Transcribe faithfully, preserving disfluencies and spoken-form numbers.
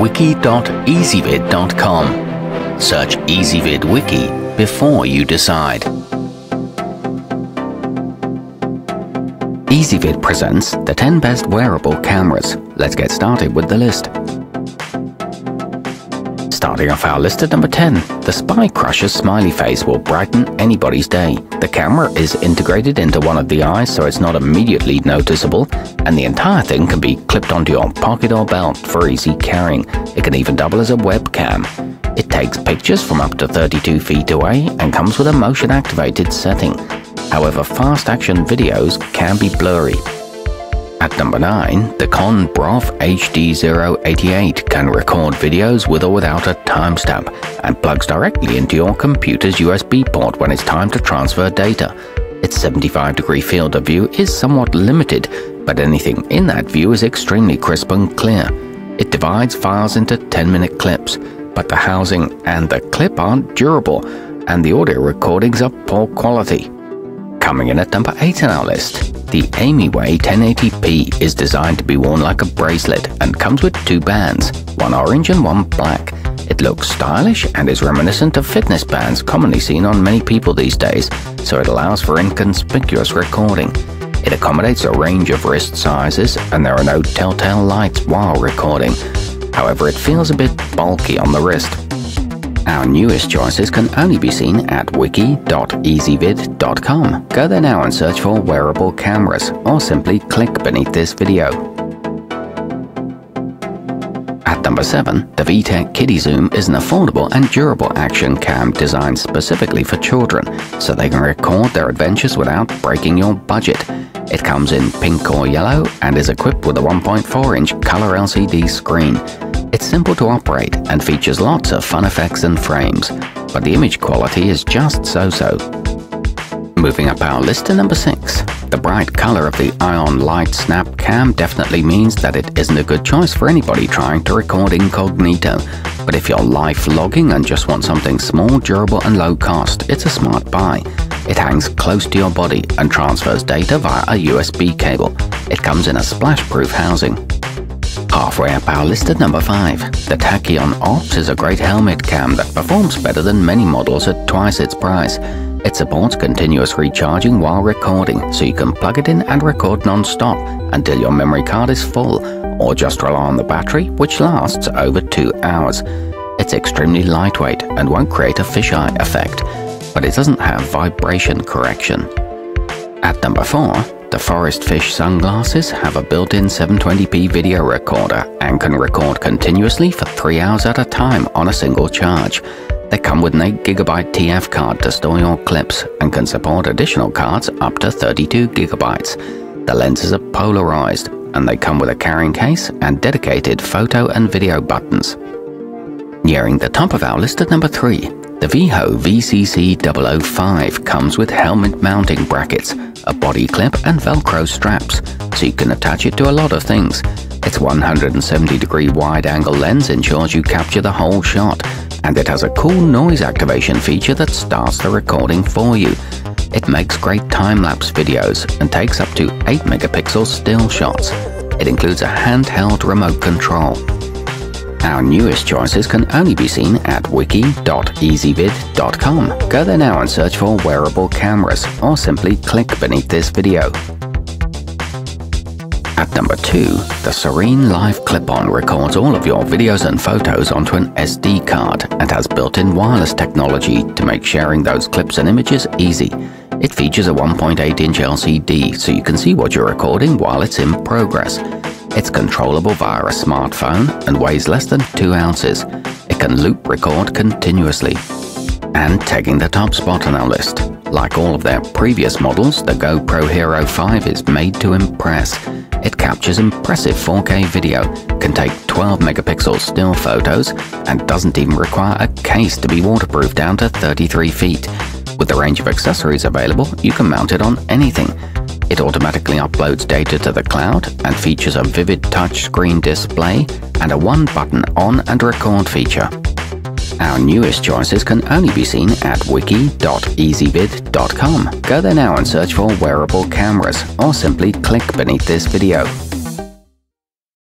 wiki dot ezvid dot com. Search Ezvid Wiki before you decide. Ezvid presents the ten best wearable cameras. Let's get started with the list. Starting off our list at number ten, the spycrushers smiley face will brighten anybody's day. The camera is integrated into one of the eyes so it's not immediately noticeable, and the entire thing can be clipped onto your pocket or belt for easy carrying. It can even double as a webcam. It takes pictures from up to thirty-two feet away and comes with a motion-activated setting. However, fast-action videos can be blurry. At number nine, the conbrov H D zero eighty-eight can record videos with or without a timestamp and plugs directly into your computer's U S B port when it's time to transfer data. Its seventy-five degree field of view is somewhat limited, but anything in that view is extremely crisp and clear. It divides files into ten minute clips, but the housing and the clip aren't durable, and the audio recordings are poor quality. Coming in at number eight on our list, the amyway ten eighty p is designed to be worn like a bracelet and comes with two bands, one orange and one black. It looks stylish and is reminiscent of fitness bands commonly seen on many people these days, so it allows for inconspicuous recording. It accommodates a range of wrist sizes and there are no telltale lights while recording. However, it feels a bit bulky on the wrist. Our newest choices can only be seen at wiki dot ezvid dot com. Go there now and search for wearable cameras, or simply click beneath this video. At number seven, the vtech kidizoom is an affordable and durable action cam designed specifically for children, so they can record their adventures without breaking your budget. It comes in pink or yellow and is equipped with a one point four inch color L C D screen. It's simple to operate and features lots of fun effects and frames, but the image quality is just so-so. Moving up our list to number six, the bright color of the Ion Lite snapcam definitely means that it isn't a good choice for anybody trying to record incognito. But if you're life logging and just want something small, durable and low cost, it's a smart buy. It hangs close to your body and transfers data via a U S B cable. It comes in a splash-proof housing. Halfway up our list at number five, the Tachyon Ops is a great helmet cam that performs better than many models at twice its price. It supports continuous recharging while recording, so you can plug it in and record non-stop until your memory card is full, or just rely on the battery, which lasts over two hours. It's extremely lightweight and won't create a fisheye effect, but it doesn't have vibration correction. At number four, the forestfish sunglasses have a built-in seven twenty p video recorder and can record continuously for three hours at a time on a single charge. They come with an eight gigabyte T F card to store your clips and can support additional cards up to thirty-two gigabytes. The lenses are polarized and they come with a carrying case and dedicated photo and video buttons. Nearing the top of our list at number three, the veho V C C double oh five comes with helmet mounting brackets, a body clip and Velcro straps, so you can attach it to a lot of things. Its one hundred seventy degree wide-angle lens ensures you capture the whole shot, and it has a cool noise activation feature that starts the recording for you. It makes great time-lapse videos and takes up to eight megapixel still shots. It includes a handheld remote control. Our newest choices can only be seen at wiki dot ezvid dot com. Go there now and search for wearable cameras, or simply click beneath this video. At number two, the serenelife clip-on records all of your videos and photos onto an S D card and has built-in wireless technology to make sharing those clips and images easy. It features a one point eight inch L C D so you can see what you're recording while it's in progress. It's controllable via a smartphone and weighs less than two ounces. It can loop record continuously. And taking the top spot on our list, like all of their previous models, the GoPro Hero five is made to impress. It captures impressive four K video, can take twelve megapixel still photos, and doesn't even require a case to be waterproof down to thirty-three feet. With the range of accessories available, you can mount it on anything. It automatically uploads data to the cloud and features a vivid touchscreen display and a one-button on and record feature. Our newest choices can only be seen at wiki dot ezvid dot com. Go there now and search for wearable cameras, or simply click beneath this video.